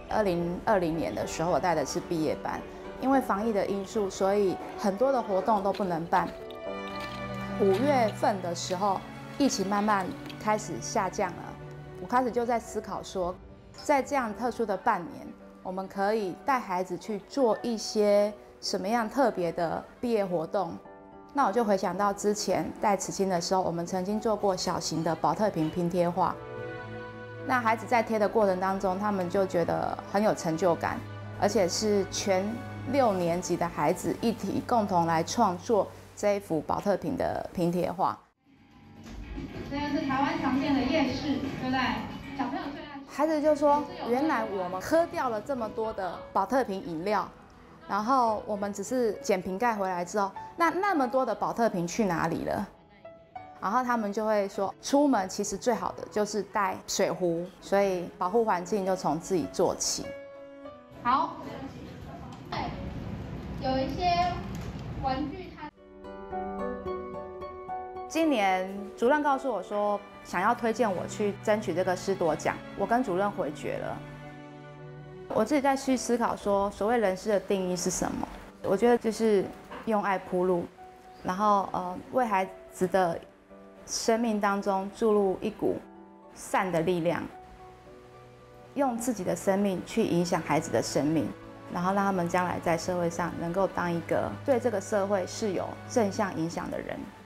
2020年的时候，我带的是毕业班，因为防疫的因素，所以很多的活动都不能办。5月份的时候，疫情慢慢开始下降了，我开始就在思考说，在这样特殊的半年，我们可以带孩子去做一些什么样特别的毕业活动。那我就回想到之前带慈青的时候，我们曾经做过小型的宝特瓶拼贴画。那孩子在贴的过程当中，他们就觉得很有成就感，而且是全6年级的孩子一起共同来创作这一幅宝特瓶的拼贴画。 这个是台湾常见的夜市，对不对？小朋友最爱。 孩子就说：“原来我们喝掉了这么多的宝特瓶饮料，然后我们只是捡瓶盖回来之后，那么多的宝特瓶去哪里了？”然后他们就会说，出门其实最好的就是带水壶，所以保护环境就从自己做起。 好，对，有一些玩具它。 今年主任告诉我说，想要推荐我去争取这个师铎奖，我跟主任回绝了。我自己在去思考说，所谓人师的定义是什么？我觉得就是用爱铺路，然后为孩子的生命当中注入一股善的力量，用自己的生命去影响孩子的生命，然后让他们将来在社会上能够当一个对这个社会是有正向影响的人。